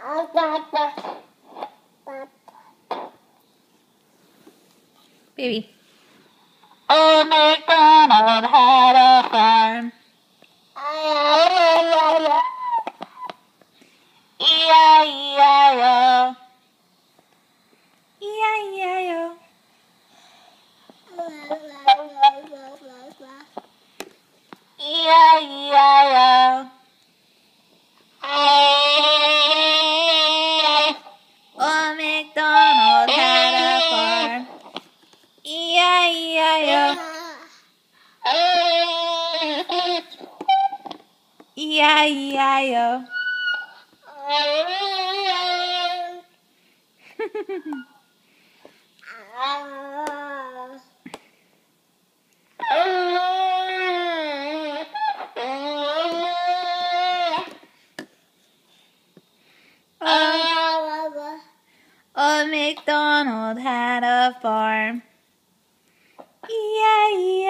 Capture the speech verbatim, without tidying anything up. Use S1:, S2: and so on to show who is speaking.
S1: Baby. Old MacDonald had a farm. E I E I O. E I E I O. E I E I O. Old MacDonald had a farm. E I E I O. E I E I O. Old MacDonald had a farm. E I E